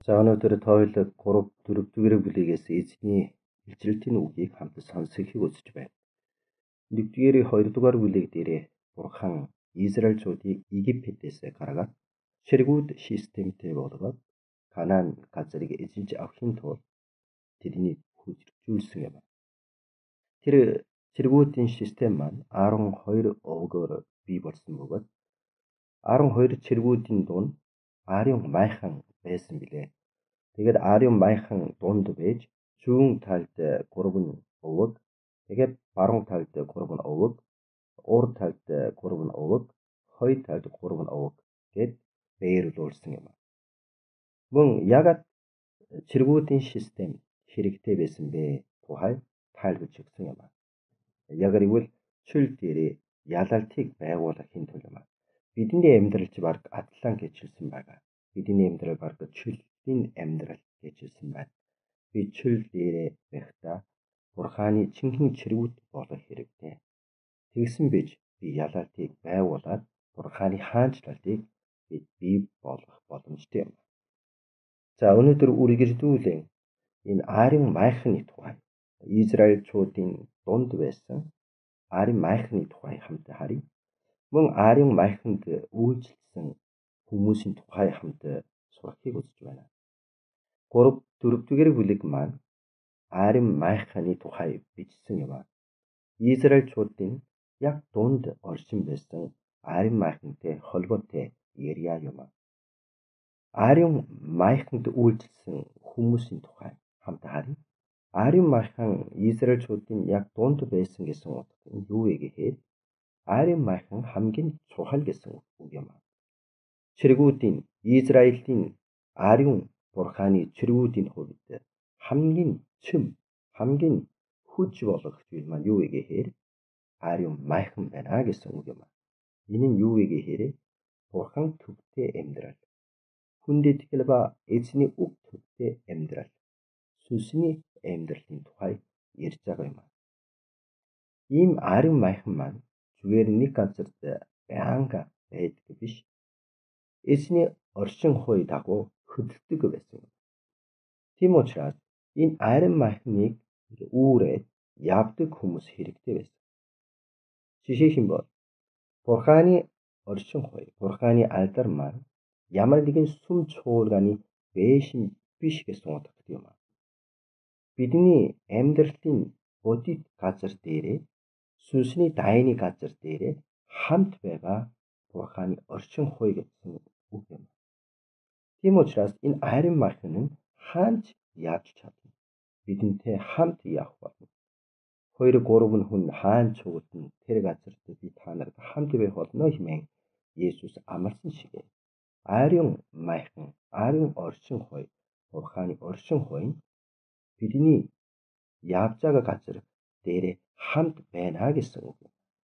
За өнөөдөр тойлог 3 4 дугаарыг бүлээгээс эзний илчилтийн үгийг хамт сонсохийг үзэж байна. 1-р 2 дугаар бүлэг дээрээ Бурхан Израильчуудыг Египтээс гаргаад цэргүүд системтэй болгоод Канаан газрыг эзэлж авахын тулд тэднийг хүчрхийлсэн юм. Тэр цэргүүдийн систем маань 12 овгоор бий болсон бөгөөд 12 цэргүүдийн дунд Арын майхан байсан билээ. Тэгээд Арын майхан дунд байж зүүн талд 3 овог, тэгээд баруун талд 3 овог, урд талд 3 овог, хойд талд 3 овог гэд бэйрлүүлсэн юм. Мөн ягаад цэргүүдийн систем хэрэгтэй байсан бэ? Тухай тайлбарж өгсөн юм. Яг гэвэл чөл дээрээ ялалтыг байгуулахын тулд юм. Бидний амьдралч баг атлан гэжэлсэн байгаа. Бидний амьдрал баг чөлийн амьдрал гэжэлсэн байна. Би чөл дээрээ байхдаа Бурханы чинхэн цэргүүд болох хэрэгтэй. Тэгсэн бич би ялалтыг байгуулад Бурханы хаанчлалыг бид бий болгох боломжтой юм. За өнөөдөр үргэлжлүүлэн энэ Арын майхны тухай Израильчуудын дунд байсан Арын майхны тухай хамт харъя. Мөн Арын майханд үйлчлсэн хүмүүсийн тухай хамт сурахыг үзэж байна. 3 4 дугаар бүлэг маань Арын майхны тухай бичсэн юм. Израильчуудын яг дунд оршин байсан Арын майхантай холбоотой яриа юм. Арын майханд үйлчлсэн хүмүүсийн тухай хамт харъя. Арын майхан Израильчуудын яг дунд байсан гэсэн утга нь юу вэ гэхээр Арын майхан хамгийн чухал гэсэн үг юм. Цэргүүдийн Израилийн Арын Бурханы цэргүүдийн хувьд хамгийн цөм, хамгийн хүч болох зүйл маань юу вэ гэхээр Арын майхан байна гэсэн үг юм. Энэ нь юу вэ гэхээр Бурхан төвтэй амьдрал, хүндэтгэл ба эзний үг төвтэй амьдрал, сүнсний амьдралын тухай ярьж байгаа юм. Ийм Арын майхан маань зүгээр нэг газарт байнга байдаг биш. Эзний оршин хуй дагуу хөдөлдөг байсан. Тийм учраас энэ Арын майхныг үүрээд явдаг хүмүүс хэрэгтэй байсан. Жишээлх юм бол Бурханы оршин хуй, Бурханы алдар маань ямар нэгэн сүм чуулганы бэшин биш гэсэн утгатай юм. Бидний амьдралын бодит газар дээрээ, сүнсний дайны газар дээрээ хамт байгаа Бурханы оршин хуй гэсэн үг юм. Тийм учраас энэ Арын майхан нь хаач яаж чадна? Бидэнтэй хамт явах болно. 2 3 хүн хаан чуулган тэр газарт би та нарт хамт байх болно хэмээн Есүс амласан шиг. Арын майхан, Арын оршин хуй, Бурханы оршин хуй нь бидний явж байгаа газар дээрээ хамт байна гэсэн үг.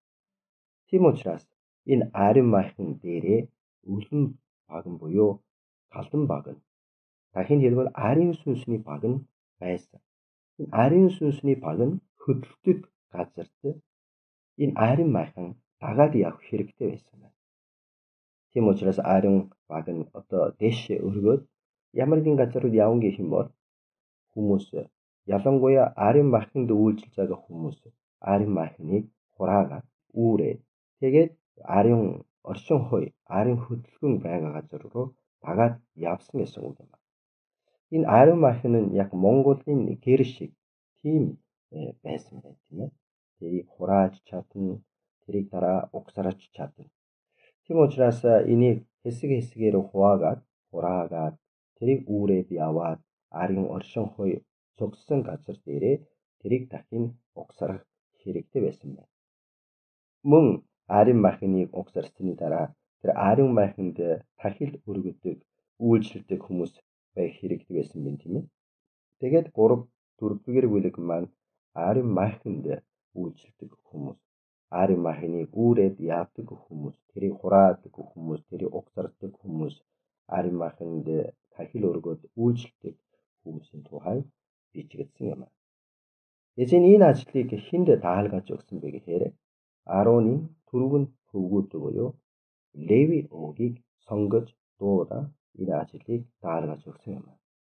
Тийм учраас энэ Арын майхан дээрээ үлэн баган буюу галдан баг нь дахин хэлбэл Арын сүнсний баг нь байсан. Энэ Арын сүнсний баг нь хөдөлдөг газарт энэ Арын майхан дагаад явах хэрэгтэй байсан байна. Тийм учраас Арын баг нь одоо дэше өргөөд ямар нэгэн газар руу явна гэх юм бол хүмүүс ялангуяа Арын майханд үйлчилж байгаа хүмүүс Арын майхныг хураагаад үүрээд тэгээд Арын оршин хуй, Арын хөдөлгөн байгаа газар руу дагаад явсан гэсэн үг юм. Энэ Арын майхан нь яг Монголын гэр шиг тийм байсан байх тийм ээ. Тэрийг хурааж чадна, тэрийг дараа угсарч чадна. Тийм учраас энийг хэсгээр хураагаад тэрийг үүрээд яваад Арын оршин хуй цугсан газар дээрээ тэрийг дахин угсарах хэрэгтэй байсан байна. Мөн Арын майхныг угсарсны дараа тэр Арын майханд тахил өргөдөг, үйлчлдэг хүмүүс байх хэрэгтэй байсан юм тийм ээ. Тэгээд 3 4 дугаар бүлэг маань Арын майханд үйлчлдэг хүмүүс, Арын майхныг үүрээд явдаг хүмүүс, тэрийг хураадаг хүмүүс, тэрийг угсардаг хүмүүс, Арын майханд тахил өргөд үйлчлдэг хүмүүсийн тухай бичигдсэн юм. Эзэн энэ ажлыг хүнд даалгаж өгсөн бэ гэхээр Ароны түргэн хөвгүүд буюу Леви уугийг сонгож дуудан энэ ажлыг даалгаж өгсөн юм.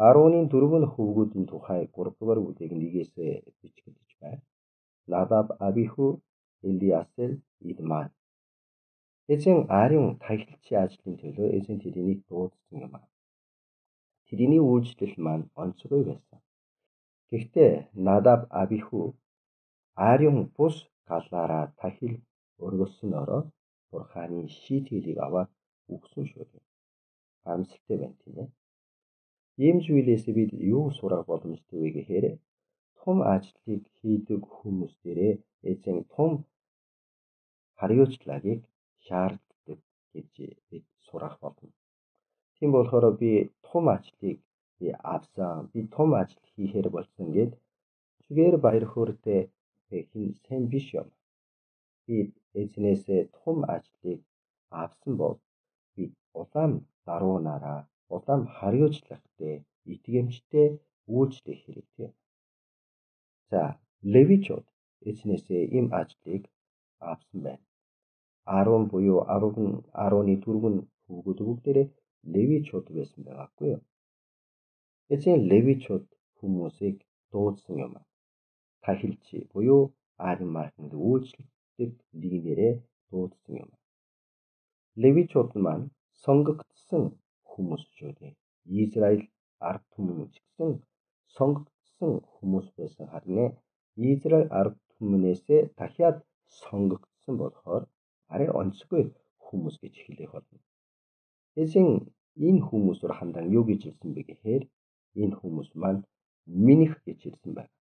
Аронийн дөрвөн хөвгүүдийн тухай 3 дугаар бүлгийг нэгээс бичиж байна. Надаб, Абиху, Элиасэл, Идман. Эзэн Арын тахилчийн ажлын төлөө эзэн тэрнийг дуудсан юм. Тэрний үйлчлэл маань онцгой байсан. Гэхдээ Надаб, Абиху Арын бус галаараа тахил өргөснөөрөө Бурханы шийтгэлийг аваад үгсэн шүү дээ. Амсалтай байна тийм ээ. Ийм зүйлээс бид юу сурах боломжтой вэ гэхээр том ажлыг хийдэг хүмүүс дээрээ эзэн том хариуцлагыг шаарддаг гэж бид сурах болно. Тийм болохоор би том ажлыг авсан, би том ажил хийхээр болсон гэд зүгээр баяр хөөртэй хэн сайн биш юм. Би эзнээс том ажлыг авсан бол би улаан даруунаараа улаан хариуцлагатай итгэмжтэй үйлчлэх хэрэгтэй. За, левичууд эзнээсээ ийм ажлыг авсан байна. Арон буюу Ароны дөрвөн хүүгүүд бүгдээрээ левичууд байсан байгаагүй юу? Эзэн левичууд хүмүүсийг дуудсан юм. Тахилчи буюу Арын марканд үйлчлдэг нэгнээрээ дуудсан юм. Левичууд маань сонгогдсон хүмүүс шүү дээ. Израиль ард түмэн ч гэсэн сонгогдсон хүмүүс байсан харин Израиль ард түмнээсээ дахиад сонгогдсон болохоор арай онцгой хүмүүс гэж хэлэх болно. Эзэн энэ хүмүүсээр хандан юу гэж хэлсэн бэ гэхээр энэ хүмүүс маань минийх гэж хэлсэн байна.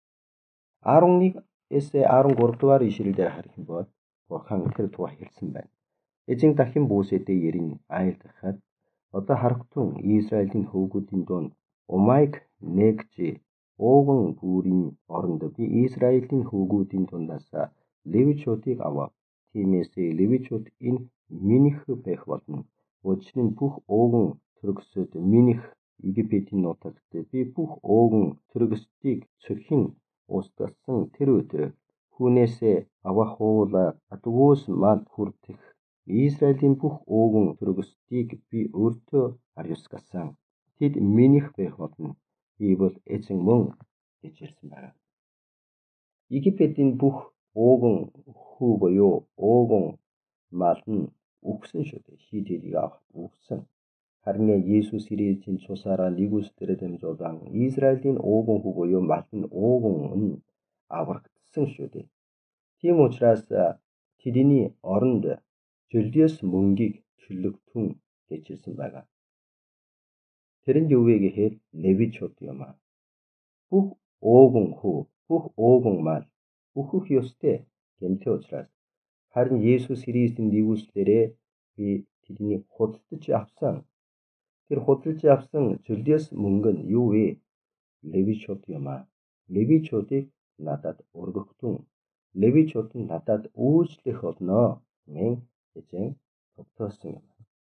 11-ээс 13 дугаар ишлэлээр харах юм бол Бурхан тэр тухай хэлсэн байна. Эзэн дахин Моседтэй ярин айлдахад одоо харагтун Израилийн хөвгүүдийн донд умайг нэгж ууган бүрийн оронд би Израилийн хөвгүүдийн дундаас левичуудыг авав. Тиймээс левичууд энэ минийх байх болно. Учир нь бүх ууган төрөсөд минийх Египтийн нутагт би бүх ууган төрөсдгийг цохин устгасан тэр өдөр хүнээс авахуул атгуус мал хүртэх Израилийн бүх ууган төрөсдгийг би өөртөө ариусгасан. Тэд минийх байх болно. Би бол эзэн мөн гэж хэлсэн байна. Египтийн бүх ууган хүү буюу ууган мал нь үгсэн шүү дээ. Шийтгэлийг авах үгсэн. Харин Есүс Христийн цусаараа нэгүслээр дамжуулан Израилийн ууган хүү буюу мал нь ууган нь аврагдсан шүү дээ. Тийм учраас тэдний оронд Жөлдиос мөнгийг төлөгтөн гэж хэлсэн байгаа. Тэр нь юу вэ гэхээр левичууд юм аа. Бүх ууган хүү, бүх ууган мал өөхөх ёстой гэмтэй учраас харин Есүс Христийн нэгүслээрээ би тэдний худалдаж авсан. Тэр худалдаж авсан Жөлдиос мөнгө нь юу вэ? Левичууд юм аа. Левичуудыг надад өргөхдөн. Левичууд нь надад үйлчлэх болно. Мен эзэн тогтоосон юм.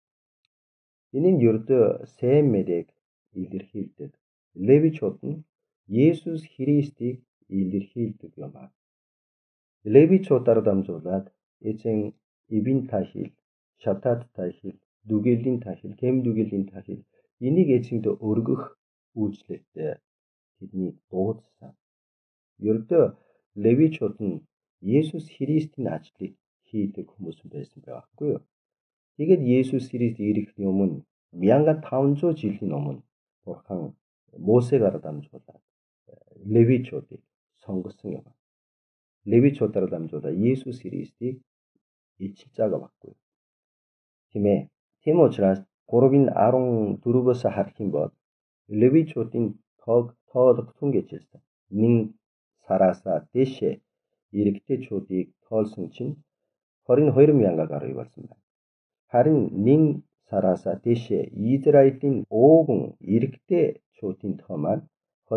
Энэ нь ердөө сайн мэдээг илэрхийлдэг. Левичууд нь Есүс Христийг илэрхийлдэг юм аа. Левичуудаар дамжуулаад эзэн эвийн тахил, шатаад тахил, дүгэлийн тахил, кем дүгэлийн тахил энийг эзэнд өргөх үйлчлэлд тэдний дуудсан. Ердөө левичууд нь Есүс Христийн ажлыг хийдэг хүмүүс байсан байхгүй юу? Тэгээд Есүс Христ ирэхний өмнө 1500 жилийн өмнө Бурхан Мосегаар дамжуулаад левичуудыг сонгосон юм. Левичуудаар дамжуулаад Есүс Христийг ичилж байгаа байхгүй юу? Тийм ээ. Тийм учраас 3:14-өөс харах юм бол левичуудын тоологдсон гэж хэлсэн. Нин сараас дэше эрэгтэйчүүдийг тоолсон чинь 22,000 гаруй болсон байна. Харин нин сараас дэше Израилийн ууган эрэгтэйчүүдийн тоо маань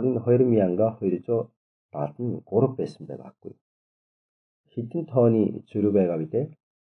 22,273 байсан байхгүй. Хэдэн тооны зөрүү байгаа вэ?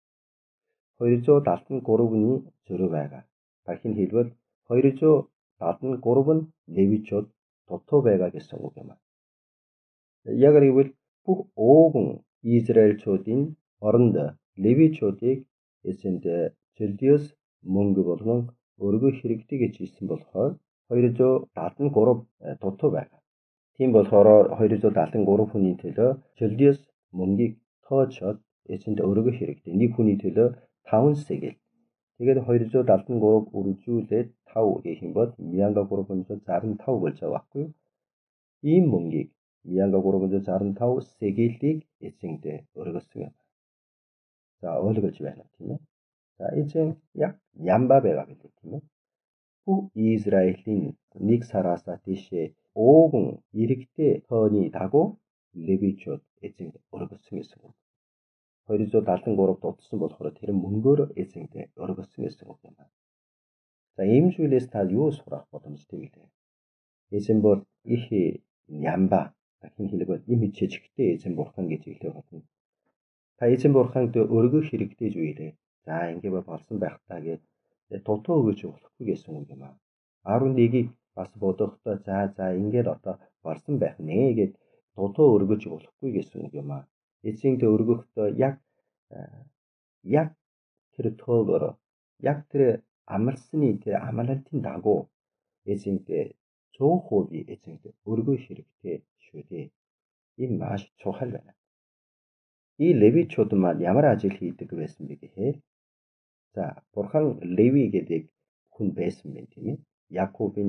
273-ны зөрүү байгаа. Дахин хэлбэл 273 нь левичууд дутуу байгаа гэсэн үг юм. Яг гэвэл бүх ууган Израильчуудын оронд левичуудыг эзэнд Жөлдиос мөнгө болгон өргөх хэрэгтэй гэж хэлсэн болохоор хоёроо 73 дутуу байгаа. Тийм болохоор хоёроо 73 хүний төлөө жолдиос мөнгийг тоочоод эцэнд өргөх хэрэгтэй. Нэг хүний төлөө 5 секел. Тэгээд 273 үржүүлээд 5 гэх юм бол 1365 болж байгаа байхгүй юу? Ийм мөнгийг 1365 секелийг эцэнд өргөсөн юм. За ойлгож байна тийм ээ. За эцэг яг ямба байгаа гэдэг тийм ээ. Бүх Израилийн нэг сараасаа тийшээ ууган иргэдээ тооны дагуу левичууд эцэнд өргөсөн гэсэн үг. 273 дутсан болохоор тэр мөнгөөр эцэнд өргөсөн гэсэн үг юм байна. За ийм зүйлээс та юу сурах боломжтой вэ? Эзэн бол их ямба дахин хэлбэл им чижигтэй эзэн бурхан гэж хэлэх болно. Та эзэн бурханд өргөх хэрэгтэй зүйлээ. За ингэ болсон байх таа гэж дутуу өгөж болохгүй гэсэн үг юм аа. 11-ийг бас бодохдоо за ингээд одоо болсон байх нэ гэж дутуу өргөж болохгүй гэсэн үг юм аа. Эцэгт өргөхдөө яг тэр тоогоор яг тэр амлсны тэр амлалтын дагуу эцэгт 100% эцэгт өргөх хэрэгтэй шүү дээ. Энэ маш чухал байна. И левичууд маань ямар ажил хийдэг байсан бэ гэхээр за бурхан Леви гэдэг хүн байсан байх тийм ээ. Якубын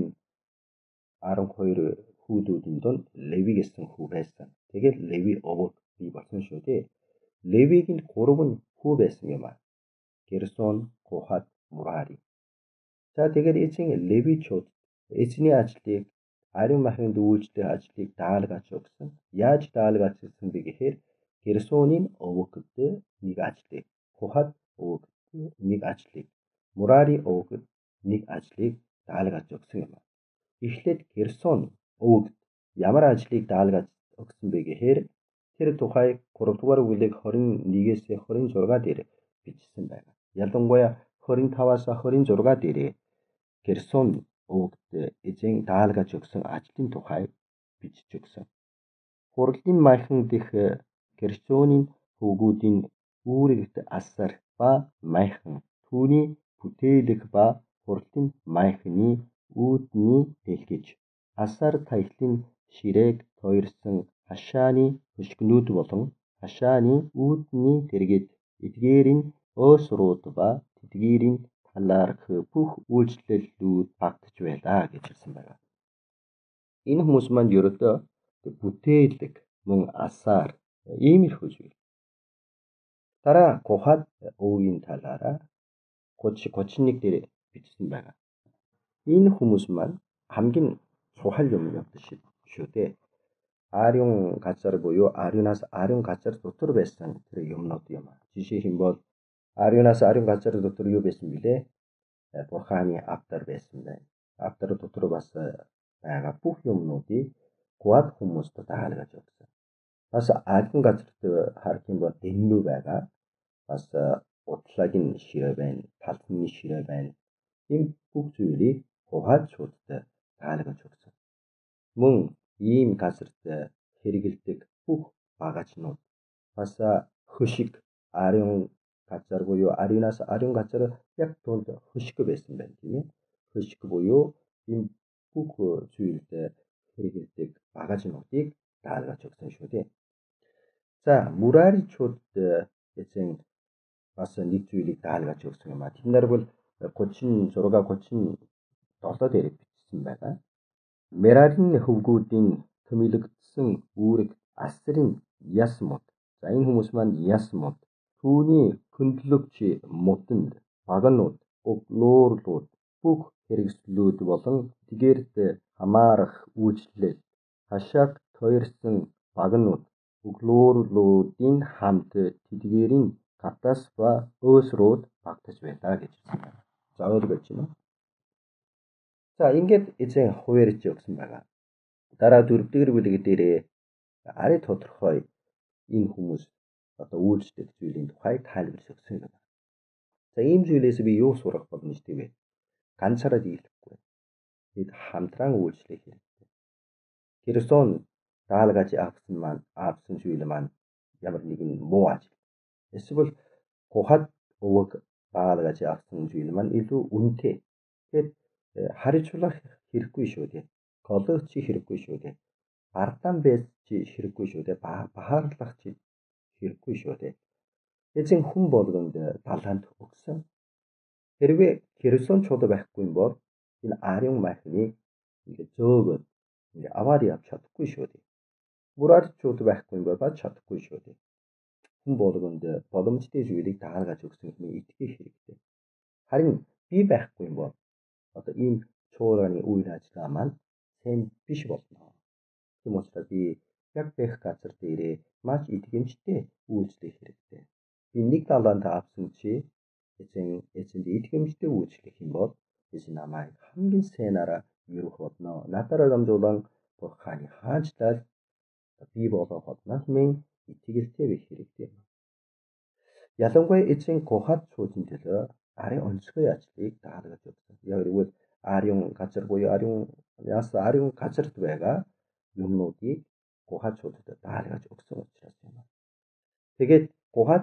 12 хүүдүүдийн донд Леви гэсэн хүү байсан. Тэгээд Леви овог бий болсон шүү дээ. Левигийн 3 хүү байсан юм аа. Герсон, Кохат, Мурари. За тэгээд эцэг левичууд эзний ажлыг ариун махын дүүлждэг ажлыг даалгаж өгсөн. Яаж даалгаж өгсөн бэ гэхээр Герсонийн овогт нэг ажлыг, Кохат овогт нэг ажлыг, Мурари овогт нэг ажлыг даалгаж өгсөн юм. Эхлээд Герсон овогт ямар ажлыг даалгаж өгсөн бэ гэхээр тэр тухай 3 дугаар бүлэг 21-ээс 26 дээр бичсэн байна. Ялангуяа 25-аас 26 дээр Герсон овогт эзэн даалгаж өгсөн ажлын тухай бичиж өгсөн. Хурлын майхан дэх Герсонийн хөвгүүдийн үүрэгт асар ба майхан түүний бүтээлэг ба хурлын майхны үүдний дэлгэж асар таялын ширээг тойрсон хашааны хөшгөнүүд болон хашааны үүдний дэргэд эдгээрийн өөсрүүд ба тэдгээрийн талаарх бүх үйлчлэлүүд багтаж байлаа гэж хэлсэн байна. Энэ хүмүүс маань ерөөдөө бүтээлэг мөн асар иймэрхүү зүйл. Дараа Кохат өвгийн талаараа 30-31 дээр бичсэн байгаа. Энэ хүмүүс маань хамгийн чухал юм явдаг шүү дээ. Ариун газар буюу ариунаас ариун газар дотор байсан тэр юмнууд юм. Жишээ нь бол ариунаас ариун газар дотор юу байсан бilé? Бурханы авдар байсан байна. Авдар дотор бас байгаа бүх юмнуудыг Кохат хүмүүст даалгаж өгсөн. Бас ариун газарт харах юм бол дэннүү байгаа. Бас утлагийн ширээ байна, талхны ширээ байна. Энэ бүх зүйлийг Кохатчуудад даалгаж өгсөн. Мөн ийм газарт хэрэгэлдэг бүх багажнууд бас хөшиг ариун газар буюу ариунаас ариун газар яг тунд хөшиг байсан байна тийм ээ. Хөшиг буюу энэ бүх зүйлд хэрэгэлдэг багажнуудыг даалгаж өгсөн шүү дээ. За Мураричууд эзэн бас нэг зүйлийг даалгаж өгсөн юм а. Тэд нар бол 36-37 дээр бичсэн байгаа. Мерарийн хөвгүүдийн томилогдсон үүрэг Асрын Ясмут. За энэ хүмүүс маань Ясмут. Түүний хөндлөгч мутанд багнууд, өглөөрлүүд, бүх хэрэгслүүд болон тэгээрт хамаарах үйлчлэл, хашааг тойрсон багнууд, өглөөрлүүдийн хамт тэдгээрийн гатас ба өөсрүүд багтаж байлаа гэж хэлсэн. За ойлгож байна уу? За ингээд эзэн хуваарьж өгсөн байгаа. Дараа 4-р бүлэг дээр арай тодорхой энэ хүмүүс одоо үйлчлэх зүйлийн тухай тайлбарлаж өгсөн юм байна. За ийм зүйлээс би юу сурах боломжтой вэ? Ганцаараа дийлэхгүй. Бид хамтран үйлчлэх хэрэгтэй. Герсон даалгаж авсан зүйл маань ямар нэгэн муу ажил. Эсвэл Кохат өвөг даалгаж авсан зүйл маань илүү үнэтэй. Тэгэхээр харьцуулах хэрэггүй шүү дээ. Голох чи хэрэггүй шүү дээ. Ардам байж чи хэрэггүй шүү дээ. Баахарлах чи хэрэггүй шүү дээ. Эзэн хүн болгонд далаанд өгсөн. Хэрвээ Херсон чууд байхгүй юм бол энэ ариун махныг ингээд зөөгөөд ингээд аваад явж чадахгүй шүү дээ. Мураад чууд байхгүй юм бол бач чадахгүй шүү дээ. Хүн болгонд боломжтой зүйлийг даалгаж өгсөн хэмээн итгэх хэрэгтэй. Харин би байхгүй юм бол одоо ийм чуураны үйл ажиллагаа маань сайн биш болно. Тийм учраас би яг байх газар дээрээ маш итгэмжтэй үйлчлэх хэрэгтэй. Би нэг далаанд авсан чи эзэнд итгэмжтэй үйлчлэх юм бол эзэн намайг хамгийн сайнараа юрах болно. Надаараа дамжуулан Бурханы хаанчлал бий болоо болно хэмээн итгэлтэй байх хэрэгтэй. Ялангуяа эзэн Гохад чуудын төлөө ариун онцгой ажлыг даалгаж өгсөн. Яг гэвэл ариун газар буюу ариун газарт байгаа юмнуудыг Гохад чуудад даалгаж өгсөн учраас юм. Тэгээд Гохад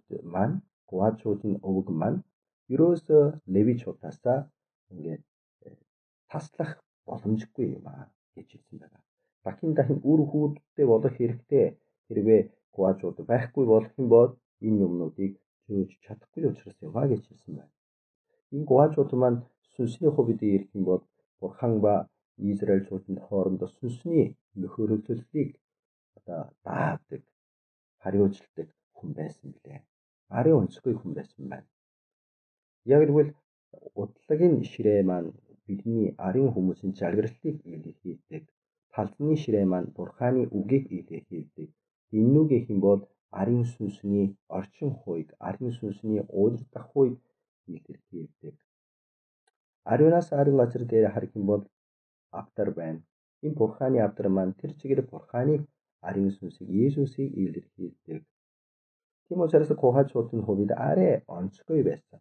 чуудын өвөг маань ерөөсөө Леви чуудаасаа ингээд таслах боломжгүй юм гэж хэлсэн байна. Дахин үр хүүдтэй болох хэрэгтэй. Хэрвээ Гохад чууд байхгүй болох юм бол энэ юмнуудыг зөөж чадахгүй учраас юм гэж хэлсэн байна. Энэ Гохад чууд маань сүнсний хувьд ирэх юм бол Бурхан ба Израиль чуудын хоорондоо сүнсний нөхөрлөлийг даадаг, хариуцлагдаг хүн байсан билээ. Ариун онцгой хүн байсан байна. Яг тэгвэл удлагын ширээ маань бидний ариун хүмүүсийн залбирлыг илэрхийлдэг. Талзны ширээ маань Бурханы үгийг илэрхийлдэг. Энэ үг гэх юм бол ариун сүнсний орчин хуйг, ариун сүнсний удирдах хуйг илэрхийлдэг. Ариунаас ариун газар дээр харах юм бол авдар байна. Энэ Бурханы авдар маань тэр чигээр Бурханы ариун сүнсийг Есүсийг илэрхийлдэг. Тийм учраас Гохад чуудын хувьд арай онцгой байсан.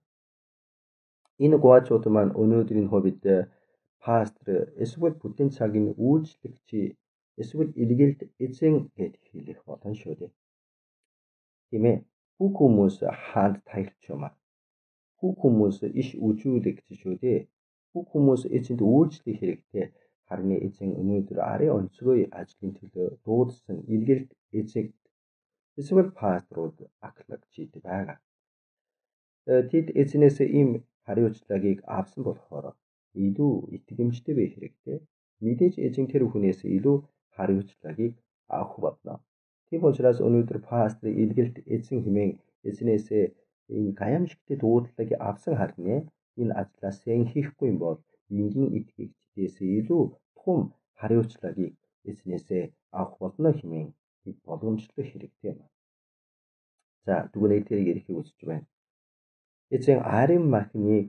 Энэ Гохад чууд маань өнөөдрийн хувьд пастор эсвэл бүтээн цагийн үйлчлэгч эсвэл илгээлт эзэн гэж хэлэх болно шүү дээ. Тийм ээ. Бүх хүмүүс хаанд таялч юм аа. Бүх хүмүүс иш үзүүлэгч шүү дээ. Бүх хүмүүс эзэнд үйлчлэх хэрэгтэй. Харин эзэн өнөөдөр ариун онцгой ажлын төлөө дуудсан илгээлт эзэгт эсвэл пасторууд аглагчид байгаа. Тэд эзнээс ийм хариуцлагыг авсан болохоор илүү итгэмжтэй байх хэрэгтэй. Мэдээж эзэн тэр хүнээс илүү хариуцлагыг авах болно. Тийм учраас өнөөдөр пастор илгээлт эзэн хэмээн эзнээс энэ гайхамшигт дуудлагыг авсан харин энэ ажлаа сайн хийхгүй юм бол энгийн итгэгчдээс илүү том хариуцлагыг эзнээс авах болно хэмээн боломжлох хэрэгтэй юм. За түгнээ тэрийг ирэхийг үзэж байна. Эзэн ариун махныг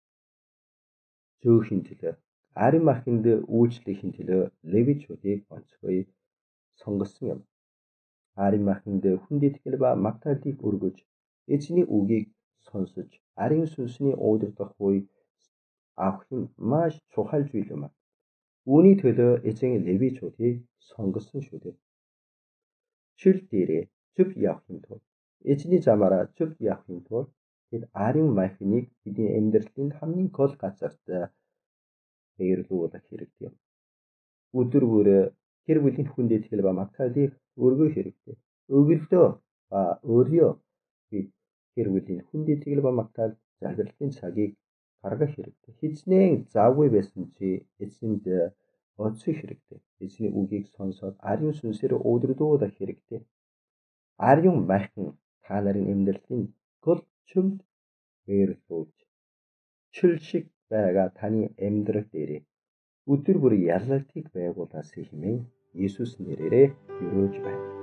зөөхийн төлөө, ариун махинд үйлчлэхийн төлөө Левичүүдийг онцгой сонгосон юм. Ариун махинд хүнд итгэл ба магтаалыг өргөж, эзний үгийг сонсож, ариун сүнсний удирдах хуйг авах нь маш чухал зүйл юм. Үүний төлөө эзэн Левичүүдийг сонгосон шүү дээ. Чөл дээрээ зөв явахын тулд, эзний замаараа зөв явахын тулд тэд ариун махныг бидний амьдралын хамгийн гол газарт баярлуулах хэрэгтэй юм. Өдөр бүр гэр бүлийн хүнд итгэл ба магтаалыг өргөх хэрэгтэй. Өглөө ба өөрьөө гэр бүлийн хүнд итгэл ба магтаал залбирлын цагийг гаргах хэрэгтэй. Хэзнээ завгүй байсан чи эзэнд оцох хэрэгтэй. Эзний үгийг сонсоод ариун сүнсээр удирдуулах хэрэгтэй. Ариун махан та нарын амьдралын гол чөмд баярлуулж, чөл шиг байгаа таны амьдрал дээрээ өдөр бүр ялалтыг байгуулаас хэмээн Иесус нэрээр өрөөж байна.